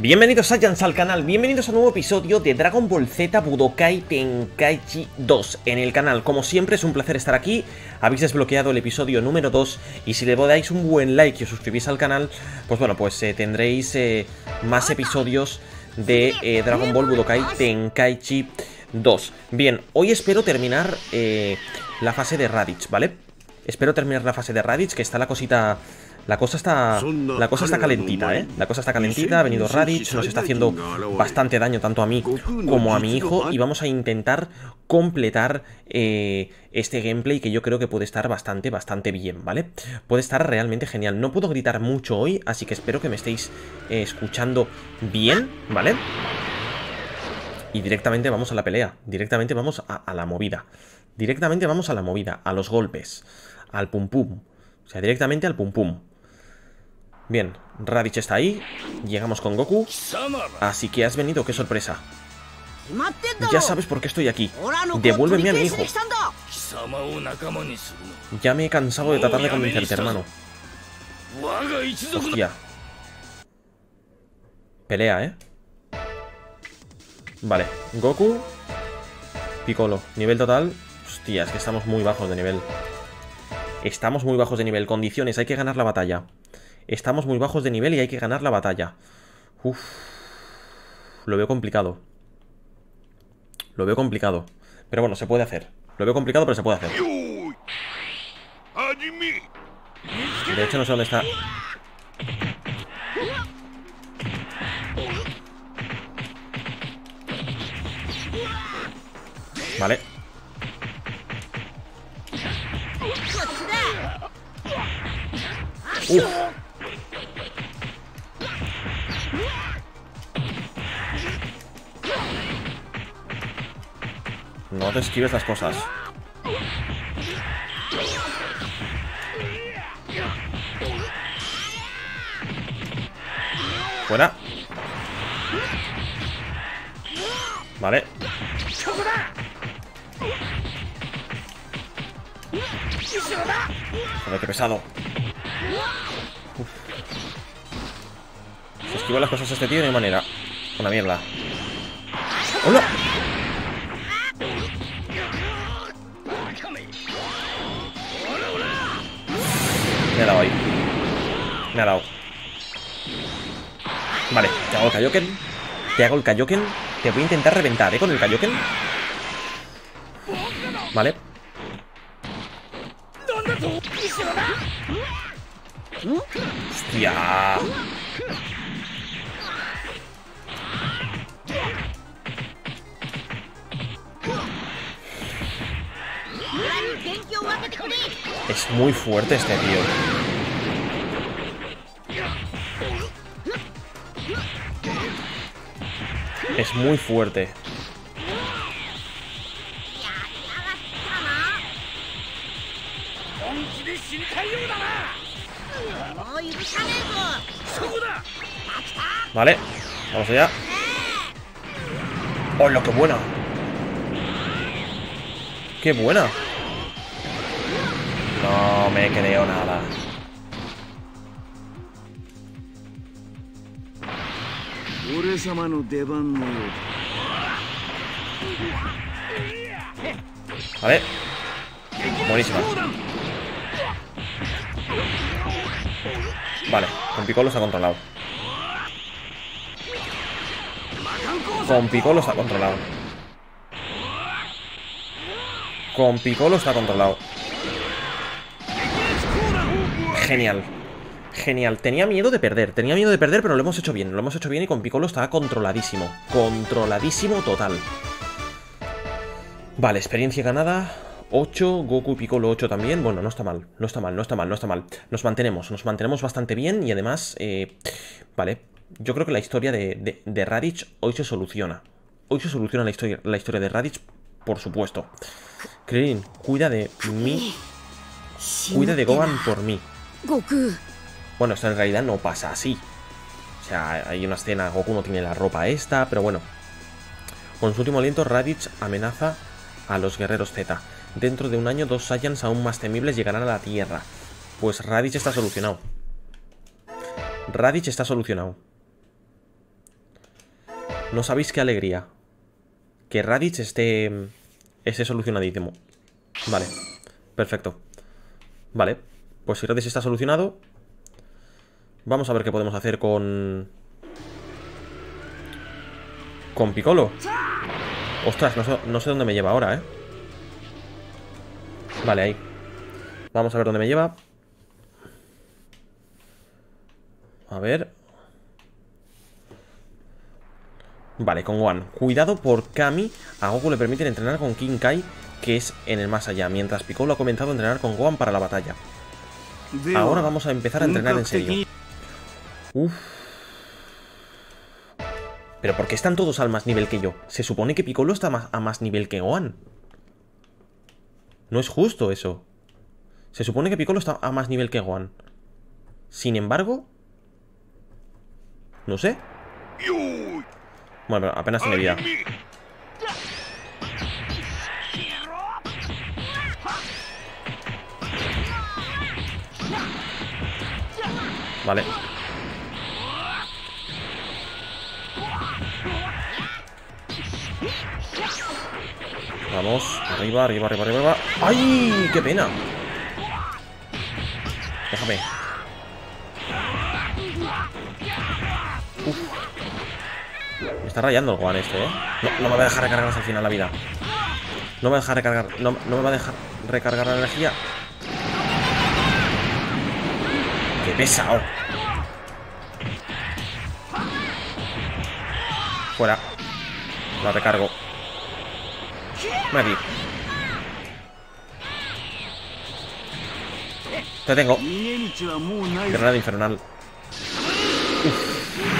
Bienvenidos Saiyans al canal, bienvenidos a un nuevo episodio de Dragon Ball Z Budokai Tenkaichi 2 en el canal. Como siempre es un placer estar aquí, habéis desbloqueado el episodio número 2 y si le dais un buen like y os suscribís al canal, pues bueno, pues tendréis más episodios de Dragon Ball Budokai Tenkaichi 2. Bien, hoy espero terminar la fase de Raditz, ¿vale? Espero terminar la fase de Raditz, que está la cosita... La cosa está calentita, ¿eh? La cosa está calentita, ha venido Raditz, nos está haciendo bastante daño tanto a mí como a mi hijo y vamos a intentar completar este gameplay que yo creo que puede estar bastante bien, ¿vale? Puede estar realmente genial. No puedo gritar mucho hoy, así que espero que me estéis escuchando bien, ¿vale? Y directamente vamos a la pelea, directamente vamos a la movida. Directamente vamos a la movida, a los golpes, al pum pum. O sea, directamente al pum pum. Bien, Raditz está ahí. Llegamos con Goku. Así que has venido, qué sorpresa. Ya sabes por qué estoy aquí. Devuélveme a mi hijo. Ya me he cansado de tratar de convencerte, hermano. Hostia. Pelea, ¿eh? Vale, Goku, Piccolo, nivel total. Hostia, es que estamos muy bajos de nivel. Estamos muy bajos de nivel. Condiciones, hay que ganar la batalla. Estamos muy bajos de nivel y hay que ganar la batalla. Uf. Lo veo complicado. Lo veo complicado. Pero bueno, se puede hacer. Lo veo complicado, pero se puede hacer. De hecho, no sé dónde está. Vale. Uf. No te esquives las cosas. Fuera. Vale. Joder, qué pesado. Uf. Se esquiva las cosas a este tío de manera. Una mierda. ¡Hola! Me ha dado ahí. Me ha dado. Vale, te hago el Kaioken. Te hago el Kaioken. Te voy a intentar reventar, con el Kaioken. Vale. Hostia. Es muy fuerte este tío. Es muy fuerte. Vale, vamos allá. ¡Hola, qué buena! ¡Qué buena! No me creo nada. Vale. Buenísima. Vale, con Piccolo está controlado. Con Piccolo está controlado. Con Piccolo está controlado. Genial. Genial. Tenía miedo de perder, pero lo hemos hecho bien. Lo hemos hecho bien y con Piccolo está controladísimo. Controladísimo total. Vale, experiencia ganada 8, Goku y Piccolo 8 también. Bueno, no está mal, no está mal, no está mal, no está mal. Nos mantenemos bastante bien y además, vale, yo creo que la historia de Raditz hoy se soluciona. Hoy se soluciona la historia de Raditz, por supuesto. Krillin, cuida de mí. Cuida de Gohan por mí. Bueno, esto en realidad no pasa así. O sea, hay una escena, Goku no tiene la ropa esta, pero bueno. Con su último aliento, Raditz amenaza a los guerreros Z. Dentro de un año, 2 Saiyans aún más temibles llegarán a la Tierra. Pues Raditz está solucionado. Raditz está solucionado. No sabéis qué alegría. Que Raditz esté solucionadísimo. Vale, perfecto. Vale, pues si Raditz está solucionado, vamos a ver qué podemos hacer con Piccolo. Ostras, no sé dónde me lleva ahora, Vale, ahí. Vamos a ver dónde me lleva. A ver. Vale, con Gohan. Cuidado por Kami. A Goku le permiten entrenar con King Kai, que es en el más allá, mientras Piccolo ha comenzado a entrenar con Gohan para la batalla. Ahora vamos a empezar a entrenar en serio. Uff. Pero ¿por qué están todos al más nivel que yo? Se supone que Piccolo está a más nivel que Gohan. No es justo eso. Se supone que Piccolo está a más nivel que Gohan. Sin embargo... No sé. Bueno, pero apenas tiene vida. Vale. Vamos, arriba, arriba, arriba, arriba. ¡Ay! ¡Qué pena! Déjame. Uf. Me está rayando el Gohan este, No me va a dejar recargar hasta el final la vida. No me va a dejar recargar. No me va a dejar recargar la energía. ¡Qué pesado! Fuera. La recargo. Ven aquí. Te tengo. Granada infernal. Uf.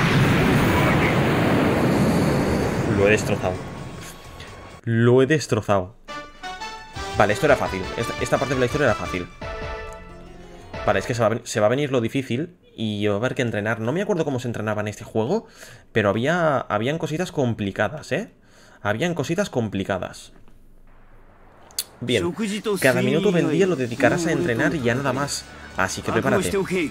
Lo he destrozado. Lo he destrozado. Vale, esto era fácil. Esta parte de la historia era fácil. Vale, es que se va a venir lo difícil. Y va a haber que entrenar. No me acuerdo cómo se entrenaba en este juego, pero habían cositas complicadas, Habían cositas complicadas. Bien, cada minuto del día lo dedicarás a entrenar y ya nada más. Así que prepárate.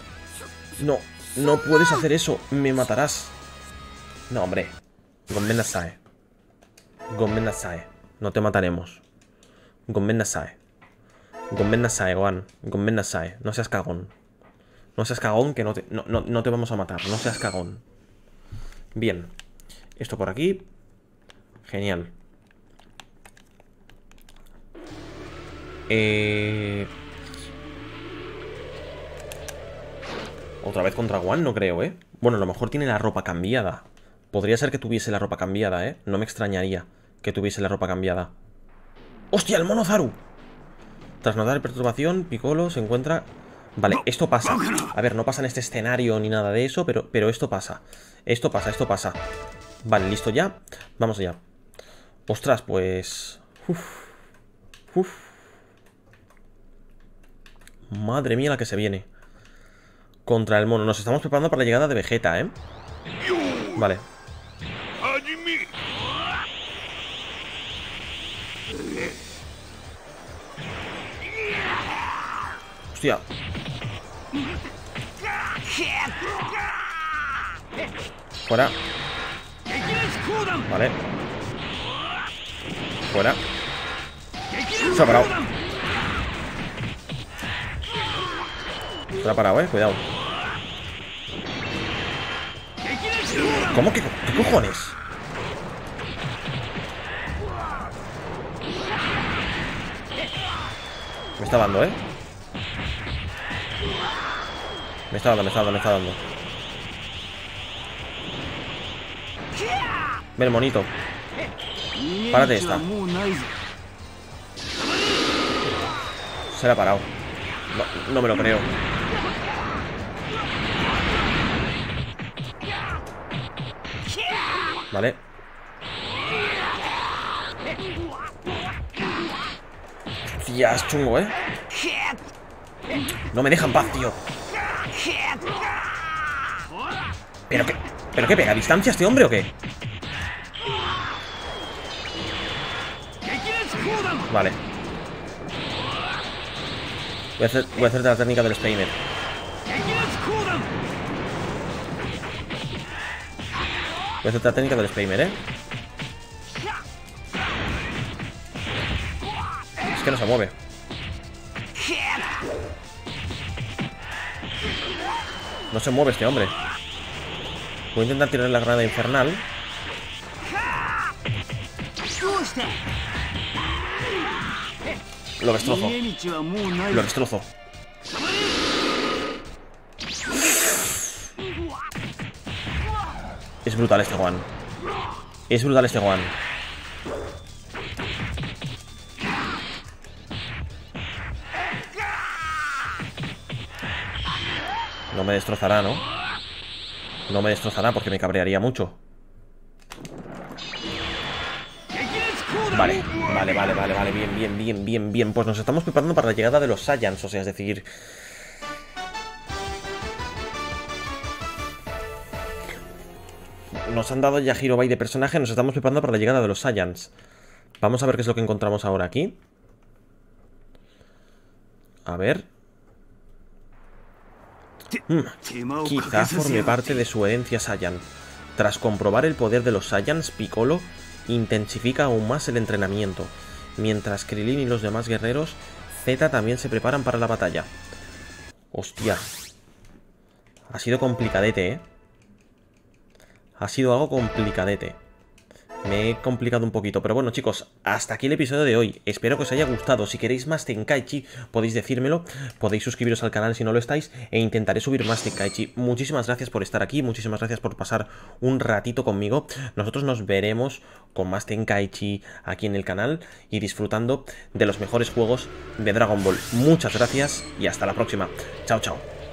No puedes hacer eso. Me matarás. No, hombre. Gomen Nasae. Gomen Nasae. No te mataremos. Gomen Nasae. Gomen Nasae, Gohan. Gomen Nasae. No seas cagón. No seas cagón, que no te vamos a matar. No seas cagón. Bien. Esto por aquí. Genial. Otra vez contra Gohan, no creo, Bueno, a lo mejor tiene la ropa cambiada. Podría ser que tuviese la ropa cambiada, No me extrañaría que tuviese la ropa cambiada. ¡Hostia, el mono Zaru! Tras notar perturbación, Piccolo se encuentra... Vale, esto pasa. A ver, no pasa en este escenario ni nada de eso, pero esto pasa. Esto pasa. Vale, listo ya. Vamos allá. Ostras, pues... Uf. Madre mía la que se viene. Contra el mono. Nos estamos preparando para la llegada de Vegeta, Vale. Hostia. Fuera. Vale. Fuera. Se ha parado. Se ha parado, cuidado. ¿Cómo que? ¿Qué cojones? Me está dando, Me está dando. Ven, monito. Párate esta. Se la ha parado. No me lo creo. Vale. Hostia, es chungo, No me dejan paz, tío. ¿Pero qué pega? ¿A distancia este hombre o qué? Vale. Voy a hacerte la técnica del Spaimer. Voy a hacer la técnica del Spamer, ¿eh? Es que no se mueve. No se mueve este hombre. Voy a intentar tirar la granada infernal. Lo destrozo. Lo destrozo. Es brutal este Juan. Es brutal este Juan. No me destrozará, ¿no? No me destrozará porque me cabrearía mucho. Vale, bien. Pues nos estamos preparando para la llegada de los Saiyans, o sea, es decir... Nos han dado ya Hirobai de personaje, nos estamos preparando para la llegada de los Saiyans. Vamos a ver qué es lo que encontramos ahora aquí. A ver... Quizá forme parte de su herencia Saiyan. Tras comprobar el poder de los Saiyans, Piccolo intensifica aún más el entrenamiento. Mientras Krillin y los demás guerreros Z también se preparan para la batalla. Hostia. Ha sido complicadete, ¿eh? Ha sido algo complicadete. Me he complicado un poquito, pero bueno chicos, hasta aquí el episodio de hoy. Espero que os haya gustado. Si queréis más Tenkaichi podéis decírmelo, podéis suscribiros al canal si no lo estáis, e intentaré subir más Tenkaichi. Muchísimas gracias por estar aquí, muchísimas gracias por pasar un ratito conmigo. Nosotros nos veremos con más Tenkaichi aquí en el canal y disfrutando de los mejores juegos de Dragon Ball. Muchas gracias y hasta la próxima. Chao, chao.